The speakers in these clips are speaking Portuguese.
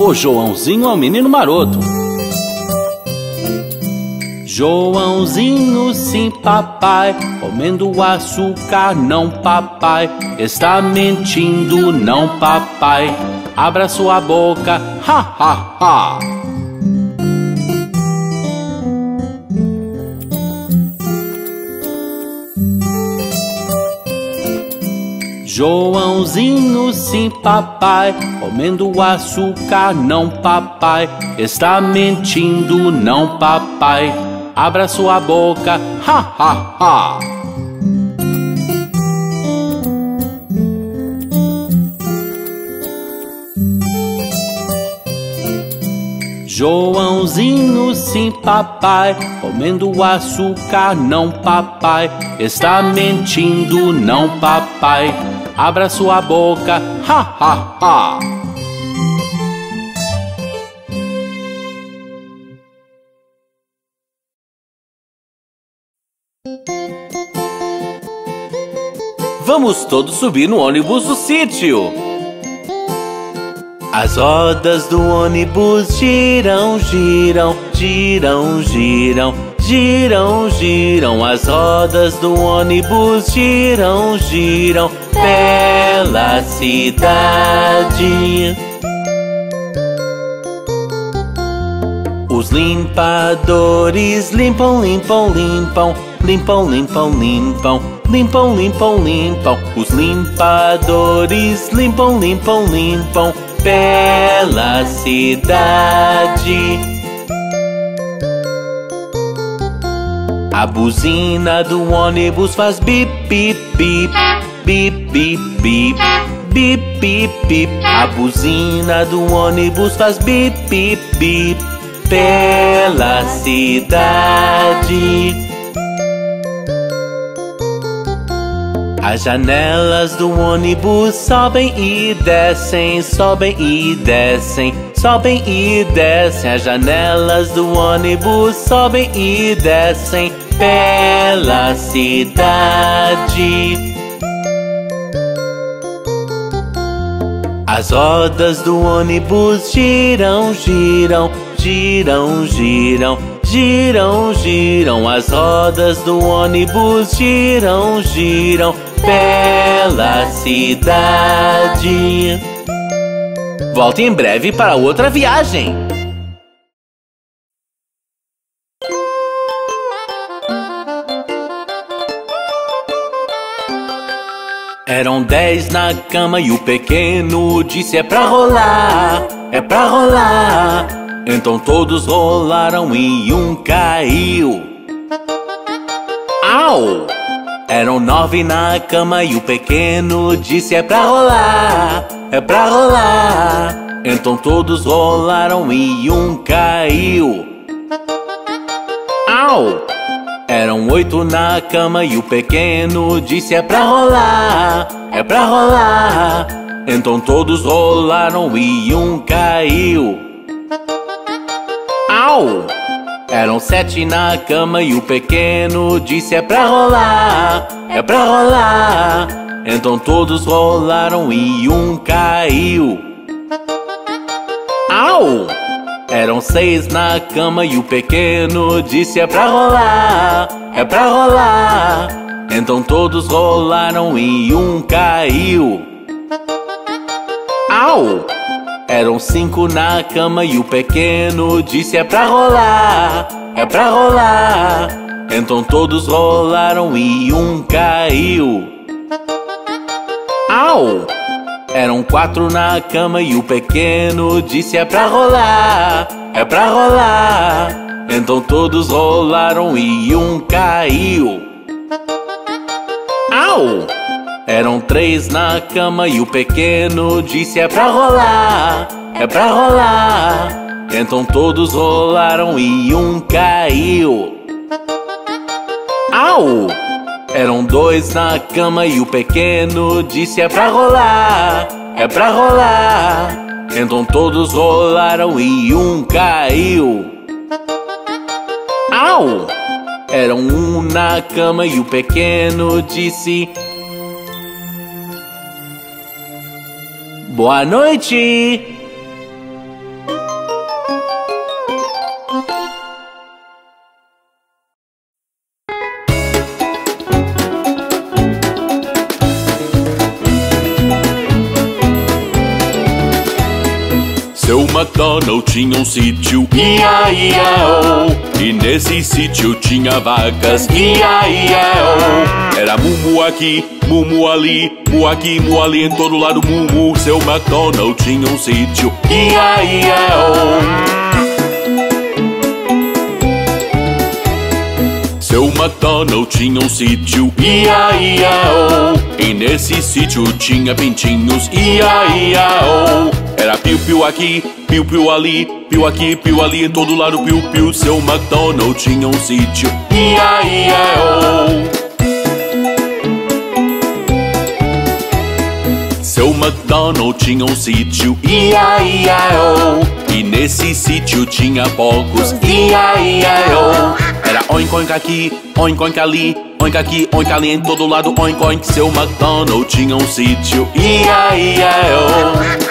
O Joãozinho é um menino maroto. Joãozinho, sim, papai, comendo açúcar, não, papai. Está mentindo, não, papai. Abra sua boca, ha, ha, ha. Joãozinho, sim, papai, comendo açúcar, não, papai. Está mentindo, não, papai. Abra sua boca, ha, ha, ha. Joãozinho, sim, papai, comendo açúcar, não, papai. Está mentindo, não, papai. Abra sua boca, ha, ha, ha. Vamos todos subir no ônibus do sítio. As rodas do ônibus giram, giram, giram, giram, giram, giram. As rodas do ônibus giram, giram pela cidade. Os limpadores limpam, limpam, limpam, limpam, limpam, limpam, limpam, limpam, limpam. Os limpadores limpam, limpam, limpam pela cidade. A buzina do ônibus faz bip, bip, bip, bip, bip, bip, bip, bip, bip. A buzina do ônibus faz bip, bip, bip pela cidade. As janelas do ônibus sobem e descem, sobem e descem, sobem e descem. As janelas do ônibus sobem e descem pela cidade. As rodas do ônibus giram, giram, giram, giram, giram, giram. As rodas do ônibus giram, giram pela cidade. Volte em breve para outra viagem. Eram 10 na cama e o pequeno disse: é pra rolar, é pra rolar. Então todos rolaram e um caiu. Au! Eram 9 na cama e o pequeno disse: é pra rolar, é pra rolar. Então todos rolaram e um caiu. Au! Eram 8 na cama e o pequeno disse: é pra rolar, é pra rolar. Então todos rolaram e um caiu. Au! Eram 7 na cama e o pequeno disse: é pra rolar, é pra rolar. Então todos rolaram e um caiu. Au! Eram 6 na cama e o pequeno disse: é pra rolar, é pra rolar. Então todos rolaram e um caiu. Au! Eram 5 na cama e o pequeno disse: é pra rolar, é pra rolar. Então todos rolaram e um caiu. Au! Eram 4 na cama e o pequeno disse: é pra rolar, é pra rolar. Então todos rolaram e um caiu. Au! Eram 3 na cama e o pequeno disse: é pra rolar, é pra rolar. Então todos rolaram e um caiu. Au! Eram 2 na cama e o pequeno disse: é pra rolar, é pra rolar. Então todos rolaram e um caiu. Au! Eram 1 na cama e o pequeno disse: boa noite. Seu MacDonald tinha um sítio, ia-ia-oh. E nesse sítio tinha vacas, ia-ia-oh. Era mumu aqui, mumu ali, mu aqui, mu ali, em todo lado mumu. Seu MacDonald tinha um sítio, ia-ia-oh. Seu MacDonald tinha um sítio, ia-ia-oh. E nesse sítio tinha pintinhos, ia-ia-oh. Era piu-piu aqui, piu-piu ali, piu aqui, piu ali, em todo lado piu-piu. Seu MacDonald tinha um sítio, ia-ia-oh. Seu MacDonald tinha um sítio, ia-ia-oh. E nesse sítio tinha porcos, ia-ia-oh. Era oink oink aqui, oink oink ali, oink aqui, oink ali, em todo lado oink oink. Seu MacDonald tinha um sítio, ia-ia-oh.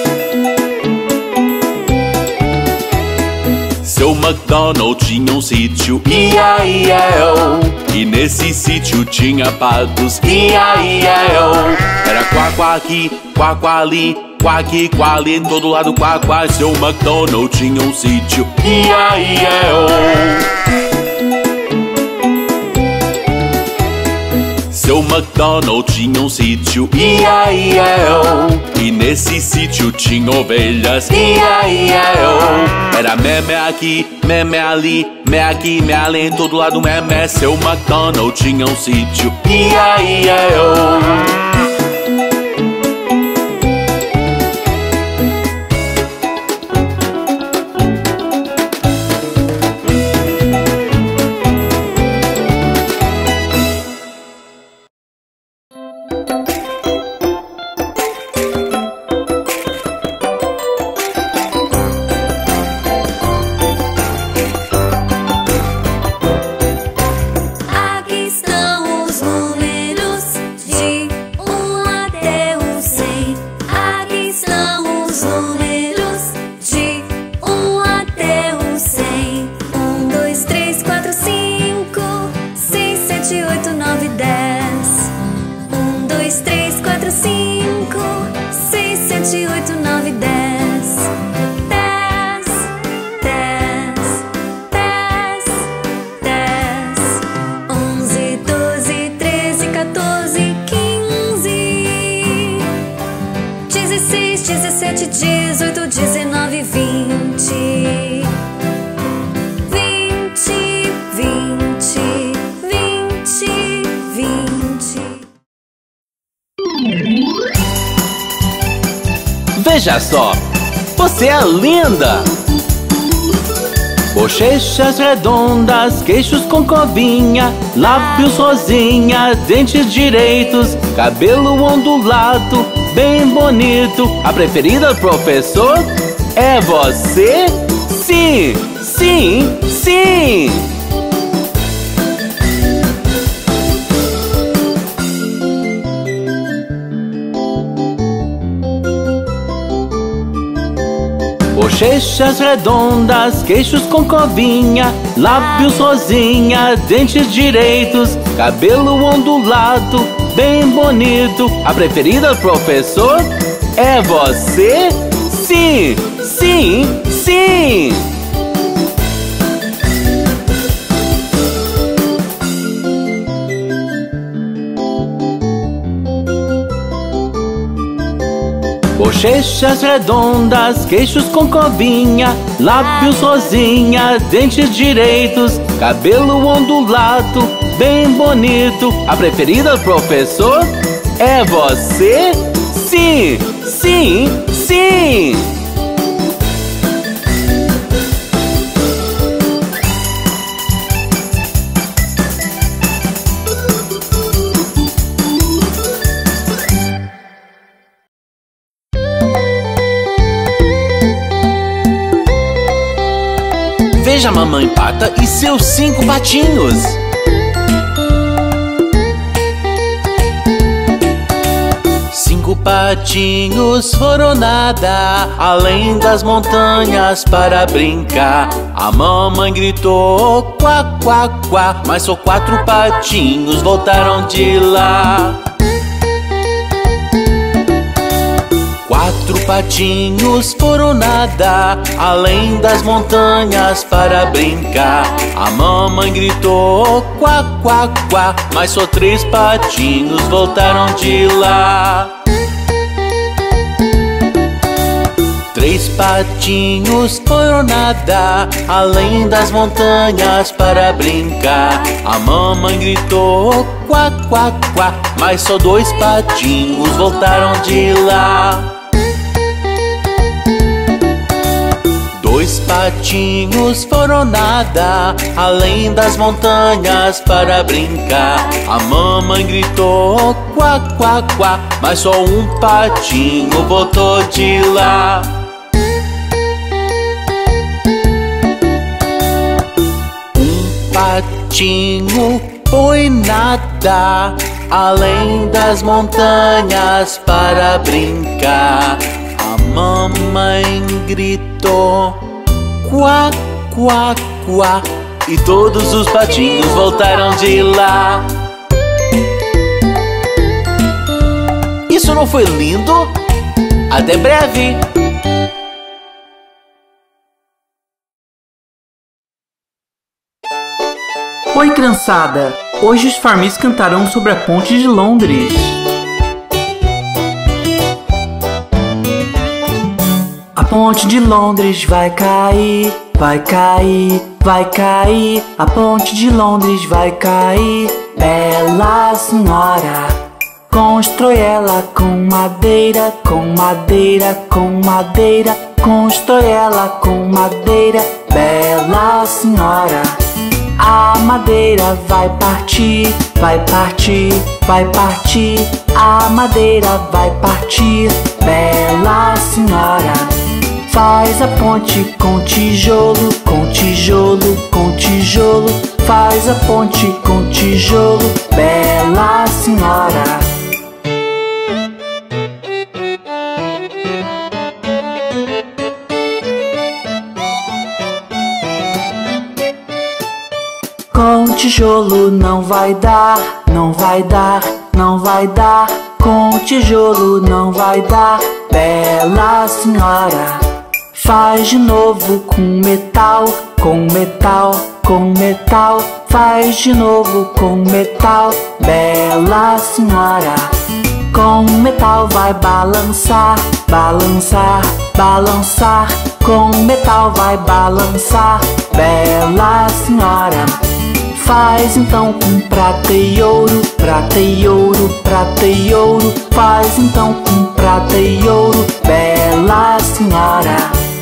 Seu MacDonald tinha um sítio, ia-ia-oh. E nesse sítio tinha patos, ia-ia-oh. Era quá-quá aqui, quá-quá ali, quá aqui, quá ali, em todo lado quá-quá. Seu MacDonald tinha um sítio, ia-ia-oh. Seu MacDonald tinha um sítio, ia-ia-oh. E nesse sítio tinha ovelhas, ia-ia-oh. Era mé-mé aqui, mé-mé ali, mé aqui, mé ali, em todo lado mé-mé. Seu MacDonald tinha um sítio, ia-ia-oh. Veja só, você é linda! Bochechas redondas, queixos com covinha, lábios rosinha, dentes direitos, cabelo ondulado, bem bonito. A preferida do professor é você? Sim, sim, sim! Bochechas redondas, queixos com covinha, lábios rosinha, dentes direitos, cabelo ondulado, bem bonito. A preferida do professor é você? Sim, sim, sim! Bochechas redondas, queixos com covinha, lábios rosinha, dentes direitos, cabelo ondulado, bem bonito. A preferida do professor é você? Sim, sim, sim! Veja a mamãe pata e seus 5 patinhos. Cinco patinhos foram nadar além das montanhas para brincar. A mamãe gritou quá, quá, quá, mas só 4 patinhos voltaram de lá. 4 patinhos foram nadar além das montanhas para brincar. A mamãe gritou quá, quá, quá, mas só 3 patinhos voltaram de lá. 3 patinhos foram nadar além das montanhas para brincar. A mamãe gritou quá, quá, quá, mas só 2 patinhos voltaram de lá. 2 patinhos foram nadar além das montanhas para brincar. A mamãe gritou quá, quá, quá, mas só 1 patinho voltou de lá. Patinho foi nadar além das montanhas para brincar. A mamãe gritou quá, quá, quá, e todos os patinhos voltaram de lá. Isso não foi lindo? Até breve! Oi, criançada! Hoje os Farmis cantarão sobre a Ponte de Londres. A Ponte de Londres vai cair, vai cair, vai cair. A Ponte de Londres vai cair, bela senhora. Constrói ela com madeira, com madeira, com madeira. Constrói ela com madeira, bela senhora. A madeira vai partir, vai partir, vai partir. A madeira vai partir, bela senhora. Faz a ponte com tijolo, com tijolo, com tijolo. Faz a ponte com tijolo, bela senhora. Com tijolo não vai dar, não vai dar, não vai dar. Com tijolo não vai dar, bela senhora. Faz de novo com metal, com metal, com metal. Faz de novo com metal, bela senhora. Com metal vai balançar, balançar, balançar. Com metal vai balançar, bela senhora. Faz então com prata e ouro, prata e ouro, prata e ouro. Faz então com prata e ouro, bela senhora.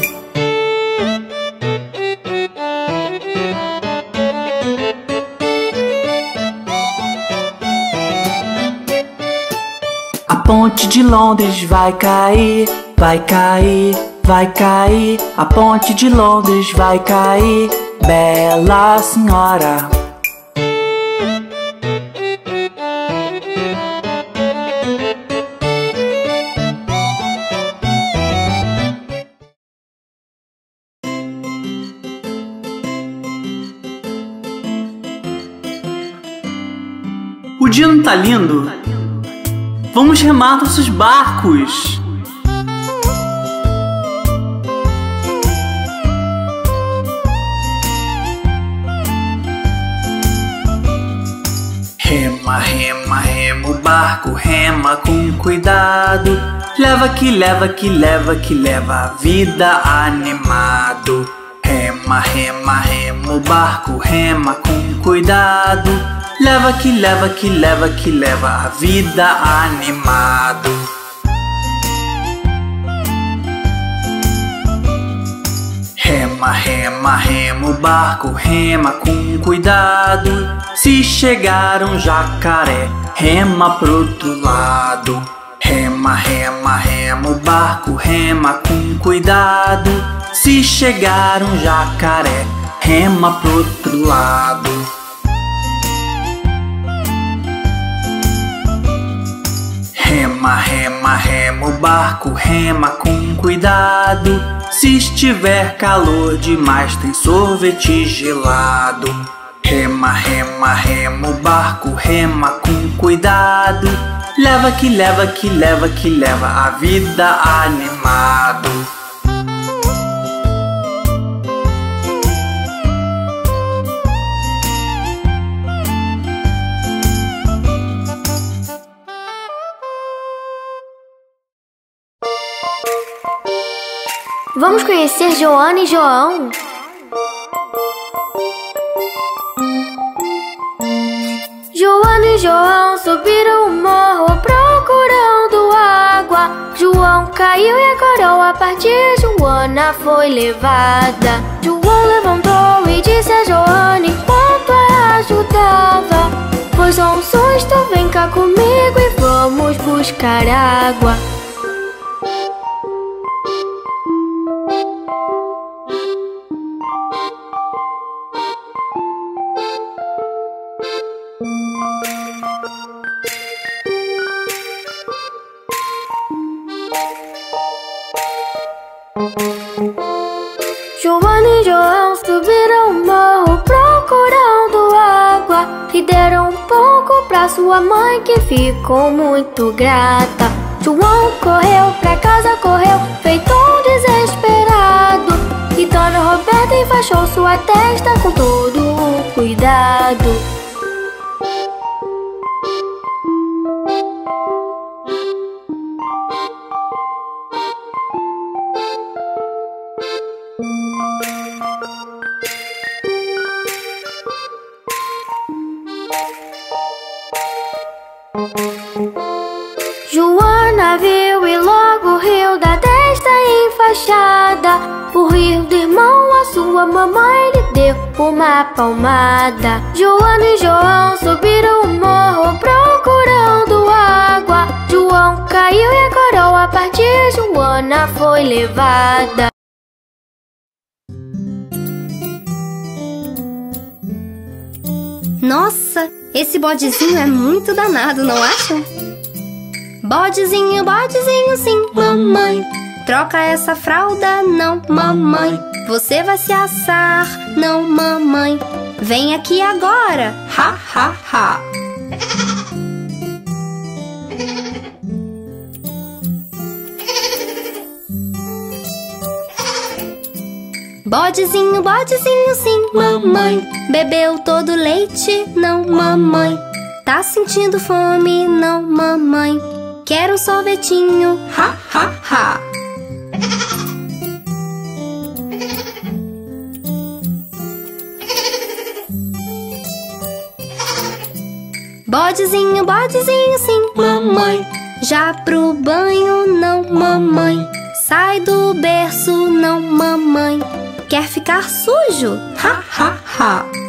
A Ponte de Londres vai cair, vai cair, vai cair. A Ponte de Londres vai cair, bela senhora. O dia não tá lindo? Vamos remar nossos barcos! Rema, rema, rema o barco, rema com cuidado. Leva que leva que leva que leva a vida animado. Rema, rema, rema o barco, rema com cuidado. Leva que leva que leva que leva a vida animado. Rema, rema, rema o barco, rema com cuidado. Se chegar um jacaré, rema pro outro lado. Rema, rema, rema o barco, rema com cuidado. Se chegar um jacaré, rema pro outro lado. Rema, rema, rema o barco, rema com cuidado. Se estiver calor demais, tem sorvete gelado. Rema, rema, rema o barco, rema com cuidado. Leva que leva, que leva, que leva a vida animado. Vamos conhecer Joana e João. Joana e João subiram o morro procurando água. João caiu e a coroa partiu, Joana foi levada. João levantou e disse a Joana enquanto a ajudava: foi só um susto, vem cá comigo e vamos buscar água. Joana e João subiram o morro procurando água e deram um pouco pra sua mãe, que ficou muito grata. João correu pra casa, correu feito um desesperado, e Dona Roberta enfaixou sua testa com todo o cuidado. Joana viu e logo riu da testa enfaixada. Por rir do irmão, a sua mamãe lhe deu uma palmada. Joana e João subiram o morro procurando água. João caiu e a coroa partiu, Joana foi levada. Nossa, esse bodezinho é muito danado, não acham? Bodezinho, bodezinho, sim, mamãe. Troca essa fralda, não, mamãe. Você vai se assar, não, mamãe. Vem aqui agora, ha, ha, ha. Bodezinho, bodezinho, sim, mamãe. Bebeu todo o leite, não, mamãe. Tá sentindo fome, não, mamãe. Quero um sorvetinho, ha, ha, ha. Bodezinho, bodezinho, sim, mamãe. Já pro banho, não, mamãe. Sai do berço, não, mamãe. Quer ficar sujo? Ha, ha, ha.